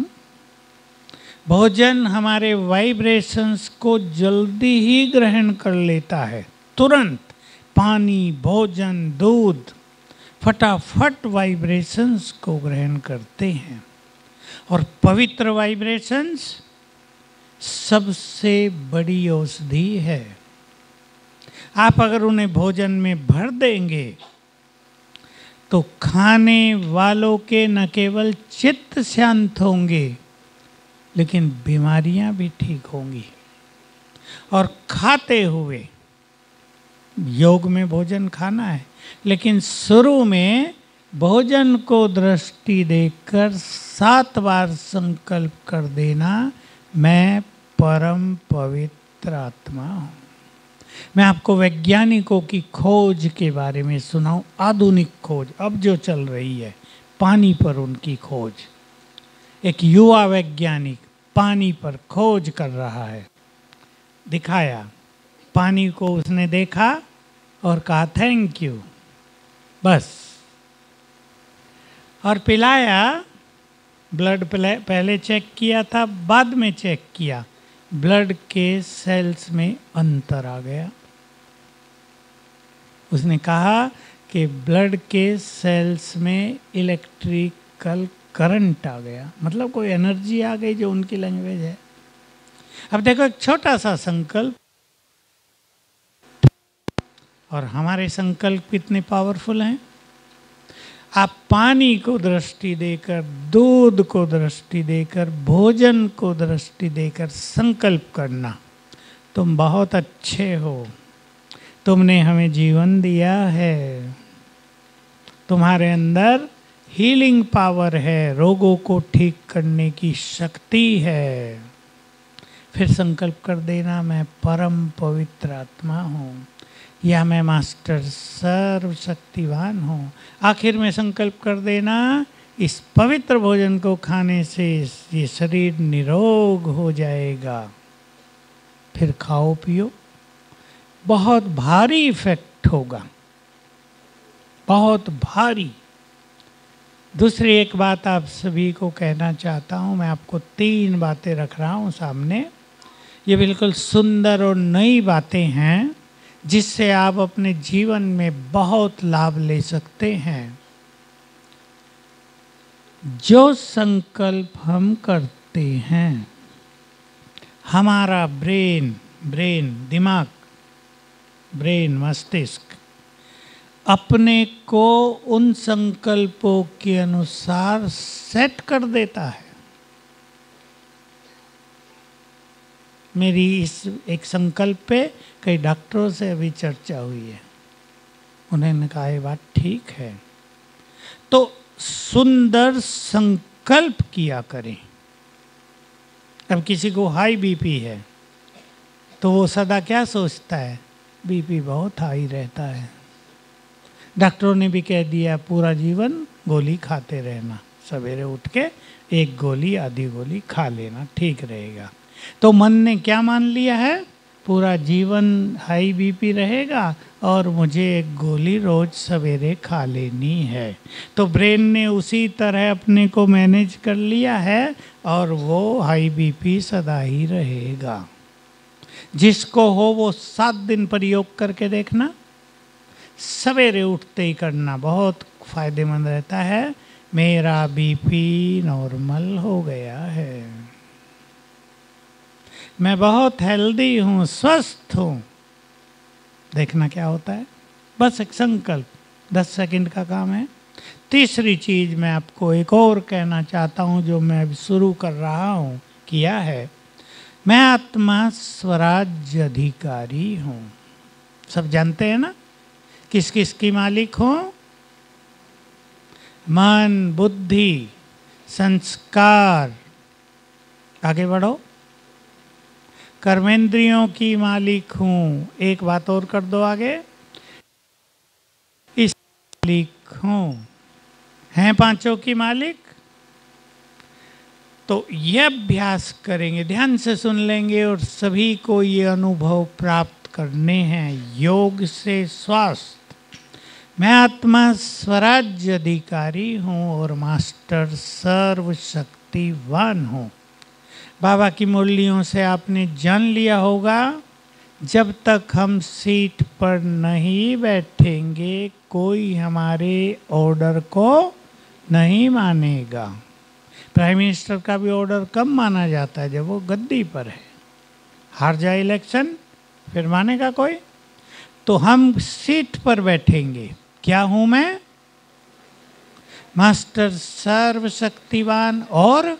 C: भोजन हमारे वाइब्रेशंस को जल्दी ही ग्रहण कर लेता है, तुरंत। पानी, भोजन, दूध फटाफट वाइब्रेशंस को ग्रहण करते हैं। और पवित्र वाइब्रेशंस सबसे बड़ी औषधि है। आप अगर उन्हें भोजन में भर देंगे तो खाने वालों के न केवल चित्त शांत होंगे, लेकिन बीमारियां भी ठीक होंगी। और खाते हुए, योग में भोजन खाना है, लेकिन शुरू में भोजन को दृष्टि देकर 7 बार संकल्प कर देना, मैं परम पवित्र आत्मा हूँ। मैं आपको वैज्ञानिकों की खोज के बारे में सुनाऊं। आधुनिक खोज अब जो चल रही है, पानी पर उनकी खोज। एक युवा वैज्ञानिक पानी पर खोज कर रहा है। दिखाया, पानी को उसने देखा और कहा थैंक यू, बस। और पिलाया। ब्लड पहले चेक किया था, बाद में चेक किया, ब्लड के सेल्स में अंतर आ गया। उसने कहा कि ब्लड के सेल्स में इलेक्ट्रिकल करंट आ गया, मतलब कोई एनर्जी आ गई जो उनकी लैंग्वेज है। अब देखो एक छोटा सा संकल्प और हमारे संकल्प कितने पावरफुल हैं। आप पानी को दृष्टि देकर, दूध को दृष्टि देकर, भोजन को दृष्टि देकर संकल्प करना, तुम बहुत अच्छे हो, तुमने हमें जीवन दिया है, तुम्हारे अंदर हीलिंग पावर है, रोगों को ठीक करने की शक्ति है। फिर संकल्प कर देना, मैं परम पवित्र आत्मा हूँ या मैं मास्टर सर्वशक्तिवान हूँ। आखिर में संकल्प कर देना, इस पवित्र भोजन को खाने से ये शरीर निरोग हो जाएगा। फिर खाओ पियो, बहुत भारी इफेक्ट होगा, बहुत भारी। दूसरी एक बात आप सभी को कहना चाहता हूँ, मैं आपको 3 बातें रख रहा हूँ सामने। ये बिल्कुल सुंदर और नई बातें हैं जिससे आप अपने जीवन में बहुत लाभ ले सकते हैं। जो संकल्प हम करते हैं, हमारा ब्रेन दिमाग, ब्रेन मस्तिष्क अपने को उन संकल्पों के अनुसार सेट कर देता है। मेरी इस एक संकल्प पे कई डॉक्टरों से अभी चर्चा हुई है, उन्होंने कहा ये बात ठीक है। तो सुंदर संकल्प किया करें। अब किसी को हाई बीपी है तो वो सदा क्या सोचता है, बीपी बहुत हाई रहता है। डॉक्टरों ने भी कह दिया पूरा जीवन गोली खाते रहना, सवेरे उठ के 1 गोली आधी गोली खा लेना, ठीक रहेगा। तो मन ने क्या मान लिया है, पूरा जीवन हाई बीपी रहेगा और मुझे 1 गोली रोज सवेरे खा लेनी है। तो ब्रेन ने उसी तरह अपने को मैनेज कर लिया है और वो हाई बीपी सदा ही रहेगा। जिसको हो वो 7 दिन प्रयोग करके देखना, सवेरे उठते ही करना, बहुत फायदेमंद रहता है। मेरा बीपी नॉर्मल हो गया है, मैं बहुत हेल्दी हूँ, स्वस्थ हूँ। देखना क्या होता है, बस एक संकल्प, 10 सेकंड का काम है। तीसरी चीज मैं आपको एक और कहना चाहता हूँ जो मैं अभी शुरू कर रहा हूँ, किया है। मैं आत्मा स्वराज्य अधिकारी हूँ। सब जानते हैं ना किस किस की मालिक हूँ? मन, बुद्धि, संस्कार, आगे बढ़ो, कर्मेंद्रियों की मालिक हूँ। एक बात और कर दो आगे, इस मालिक हूँ। हैं 5 की मालिक। तो यह अभ्यास करेंगे, ध्यान से सुन लेंगे और सभी को ये अनुभव प्राप्त करने हैं। योग से स्वास्थ्य, मैं आत्मा स्वराज्य अधिकारी हूँ और मास्टर सर्वशक्तिवान हूँ। बाबा की मुरलियों से आपने जान लिया होगा, जब तक हम सीट पर नहीं बैठेंगे कोई हमारे ऑर्डर को नहीं मानेगा। प्राइम मिनिस्टर का भी ऑर्डर कब माना जाता है? जब वो गद्दी पर है। हार जाए इलेक्शन फिर मानेगा कोई? तो हम सीट पर बैठेंगे। क्या हूं मैं? मास्टर सर्वशक्तिवान और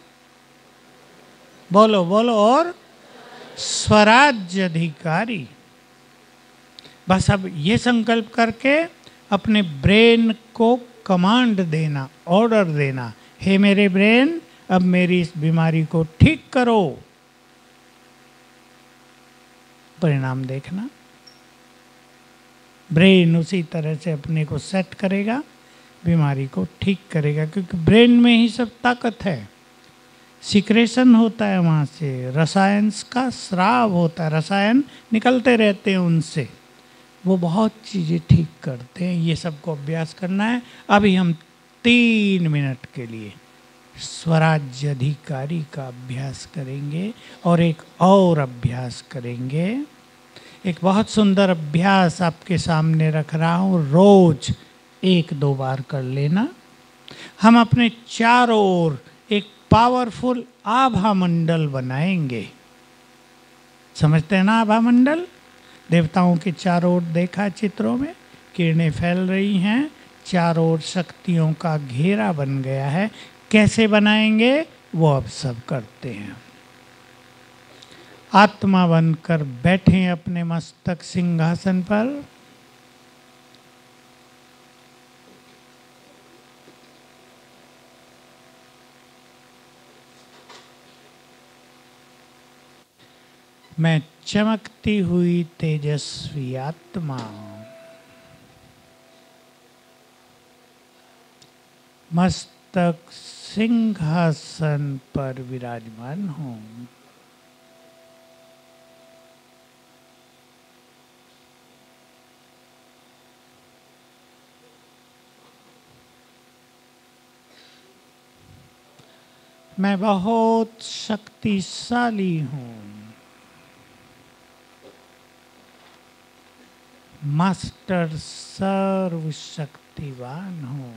C: बोलो बोलो और स्वराज्य अधिकारी। बस अब ये संकल्प करके अपने ब्रेन को कमांड देना, ऑर्डर देना, हे मेरे ब्रेन अब मेरी इस बीमारी को ठीक करो। परिणाम देखना, ब्रेन उसी तरह से अपने को सेट करेगा, बीमारी को ठीक करेगा, क्योंकि ब्रेन में ही सब ताकत है। सिक्रेशन होता है वहाँ से, रसायन का स्राव होता है, रसायन निकलते रहते हैं उनसे, वो बहुत चीज़ें ठीक करते हैं। ये सबको अभ्यास करना है। अभी हम 3 मिनट के लिए स्वराज्य अधिकारी का अभ्यास करेंगे और एक और अभ्यास करेंगे। एक बहुत सुंदर अभ्यास आपके सामने रख रहा हूँ। रोज एक दो बार कर लेना। हम अपने चारों ओर एक पावरफुल आभा मंडल बनाएंगे। समझते हैं ना आभा मंडल? देवताओं के चारों ओर देखा चित्रों में, किरणें फैल रही हैं, चारों ओर शक्तियों का घेरा बन गया है। कैसे बनाएंगे वो अब सब करते हैं। आत्मा बनकर बैठे अपने मस्तक सिंहासन पर। मैं चमकती हुई तेजस्वी आत्मा मस्तक सिंहासन पर विराजमान हूँ। मैं बहुत शक्तिशाली हूँ। मास्टर सर्वशक्तिवान हूँ।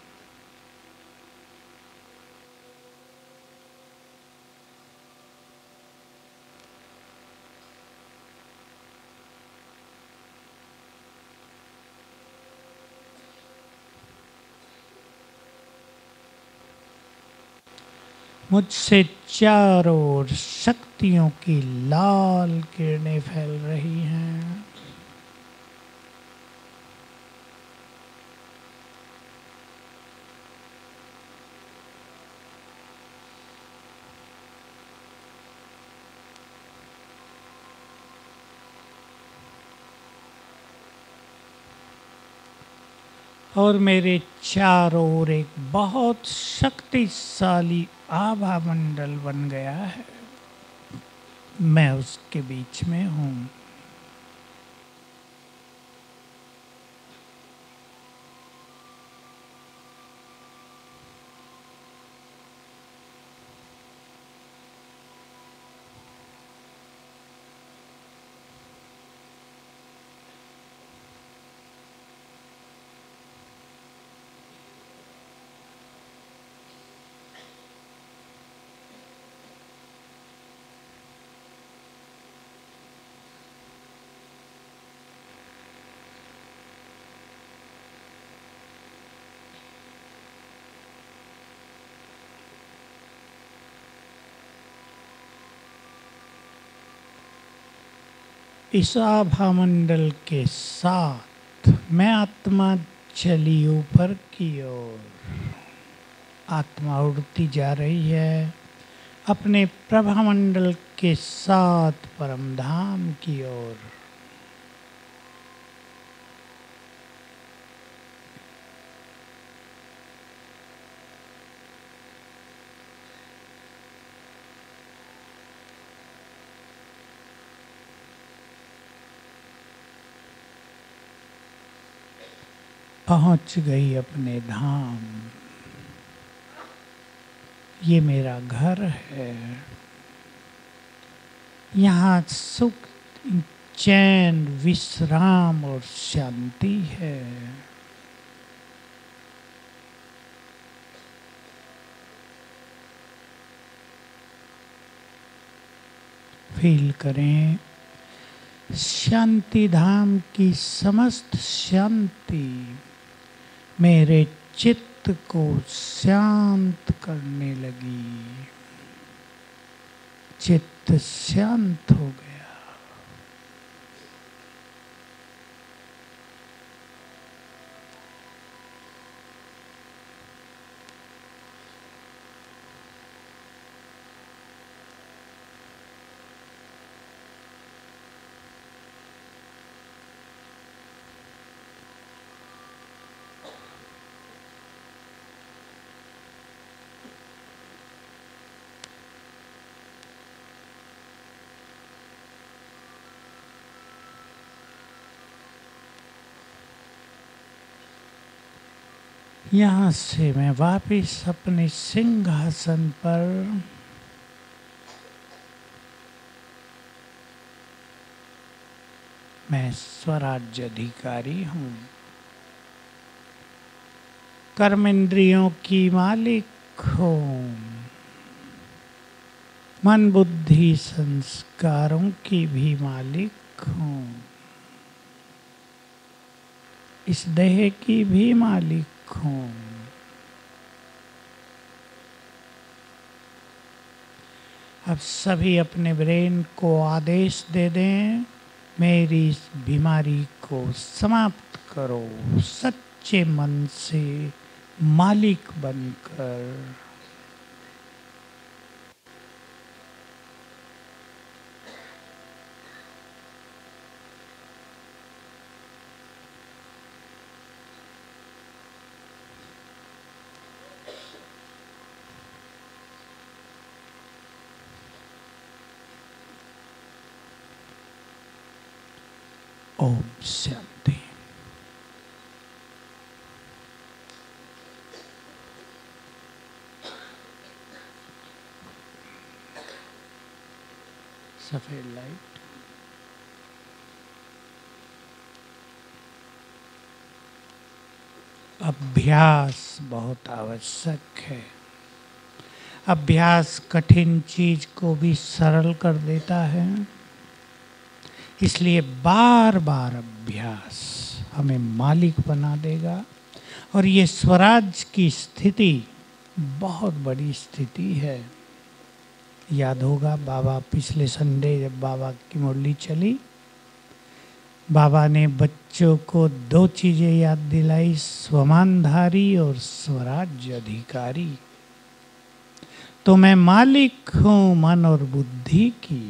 C: मुझसे चारों ओर शक्तियों की लाल किरणें फैल रही हैं। और मेरे चारों ओर एक बहुत शक्तिशाली आभा मंडल बन गया है। मैं उसके बीच में हूँ। इस आभा मंडल के साथ मैं आत्मा चली ऊपर की ओर। आत्मा उड़ती जा रही है अपने प्रभा मंडल के साथ परम धाम की ओर। पहुंच गई अपने धाम। ये मेरा घर है। यहाँ सुख, चैन, विश्राम और शांति है। फील करें शांति धाम की समस्त शांति मेरे चित्त को शांत करने लगी। चित्त शांत हो गया। यहाँ से मैं वापिस अपने सिंहासन पर मैं स्वराज्य अधिकारी हूँ। कर्मेंद्रियों की मालिक हो, मन बुद्धि संस्कारों की भी मालिक हो, इस देह की भी मालिक हो। अब सभी अपने ब्रेन को आदेश दे दें, मेरी इस बीमारी को समाप्त करो, सच्चे मन से मालिक बनकर। ओम शांति। सफेद लाइट। अभ्यास बहुत आवश्यक है। अभ्यास कठिन चीज को भी सरल कर देता है, इसलिए बार बार अभ्यास हमें मालिक बना देगा। और ये स्वराज की स्थिति बहुत बड़ी स्थिति है। याद होगा बाबा पिछले संडे जब बाबा की मुरली चली, बाबा ने बच्चों को दो चीजें याद दिलाई, स्वमानधारी और स्वराज अधिकारी। तो मैं मालिक हूं मन और बुद्धि की,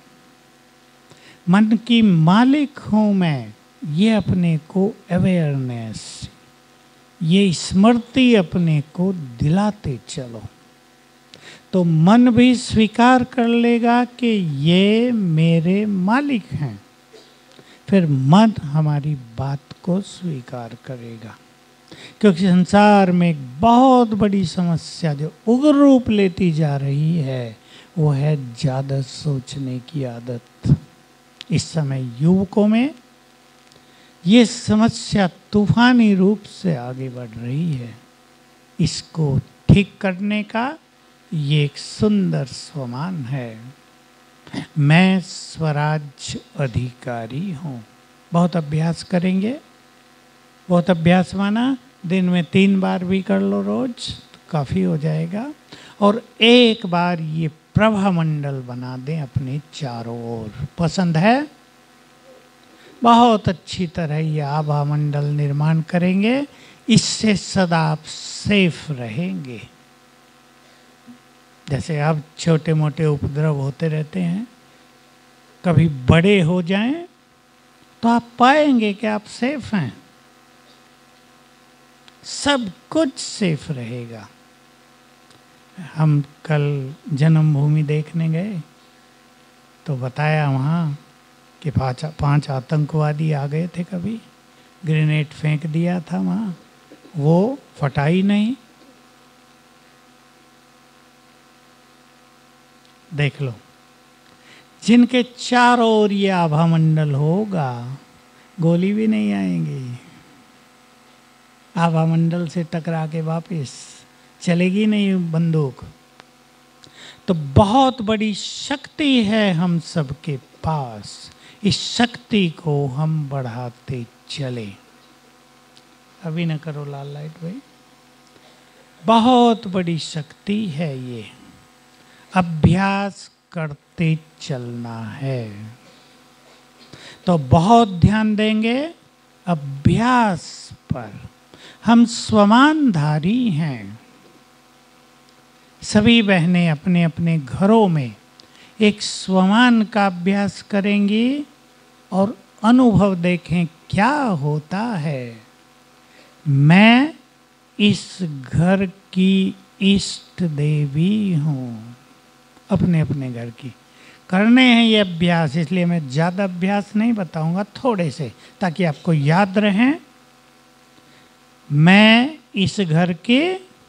C: मन की मालिक हूं मैं, ये अपने को अवेयरनेस, ये स्मृति अपने को दिलाते चलो, तो मन भी स्वीकार कर लेगा कि ये मेरे मालिक हैं। फिर मन हमारी बात को स्वीकार करेगा। क्योंकि संसार में एक बहुत बड़ी समस्या जो उग्र रूप लेती जा रही है, वो है ज़्यादा सोचने की आदत। इस समय युवकों में ये समस्या तूफानी रूप से आगे बढ़ रही है। इसको ठीक करने का ये एक सुंदर स्वमान है, मैं स्वराज अधिकारी हूँ। बहुत अभ्यास करेंगे, बहुत अभ्यास माना दिन में 3 बार भी कर लो रोज तो काफ़ी हो जाएगा। और एक बार ये प्रभा मंडल बना दें अपने चारों ओर। पसंद है? बहुत अच्छी तरह ये आभा मंडल निर्माण करेंगे, इससे सदा आप सेफ रहेंगे। जैसे अब छोटे मोटे उपद्रव होते रहते हैं, कभी बड़े हो जाएं तो आप पाएंगे कि आप सेफ हैं, सब कुछ सेफ रहेगा। हम कल जन्मभूमि देखने गए तो बताया वहाँ कि 5 आतंकवादी आ गए थे, कभी ग्रेनेड फेंक दिया था वहाँ, वो फटा ही नहीं। देख लो, जिनके चारों ओर ये आभा मंडल होगा, गोली भी नहीं आएंगी। आभा मंडल से टकरा के वापस चलेगी नहीं बंदूक। तो बहुत बड़ी शक्ति है हम सबके पास, इस शक्ति को हम बढ़ाते चले। अभी न करो लाल लाइट भाई। बहुत बड़ी शक्ति है ये, अभ्यास करते चलना है। तो बहुत ध्यान देंगे अभ्यास पर। हम स्वमानधारी हैं। सभी बहनें अपने अपने घरों में एक स्वमान का अभ्यास करेंगी और अनुभव देखें क्या होता है। मैं इस घर की इष्ट देवी हूँ, अपने अपने घर की। करने हैं ये अभ्यास, इसलिए मैं ज़्यादा अभ्यास नहीं बताऊंगा, थोड़े से, ताकि आपको याद रहें। मैं इस घर के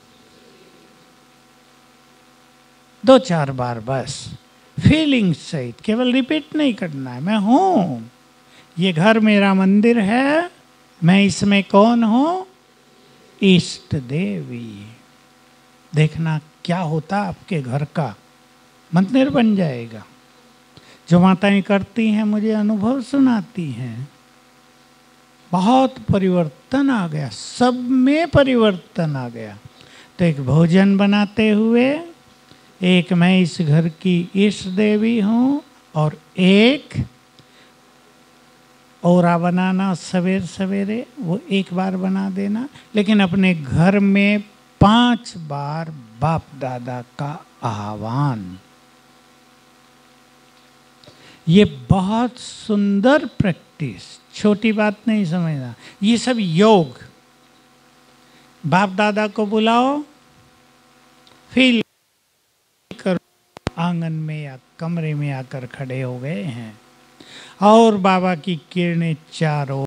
C: 2-4 बार बस फीलिंग सहित, केवल रिपीट नहीं करना है। मैं हूँ, ये घर मेरा मंदिर है, मैं इसमें कौन हूँ? इष्ट देवी। देखना क्या होता आपके घर का मंदिर बन जाएगा। जो माताएं करती हैं मुझे अनुभव सुनाती हैं, बहुत परिवर्तन आ गया, सब में परिवर्तन आ गया। तो एक भोजन बनाते हुए एक मैं इस घर की इष्ट देवी हूँ, और एक औरा बनाना सवेर सवेरे, वो एक बार बना देना, लेकिन अपने घर में 5 बार बाप दादा का आह्वान। ये बहुत सुंदर प्रैक्टिस, छोटी बात नहीं समझना। ये सब योग। बाप दादा को बुलाओ, फील करो आंगन में या कमरे में आकर खड़े हो गए हैं, और बाबा की किरणें चारों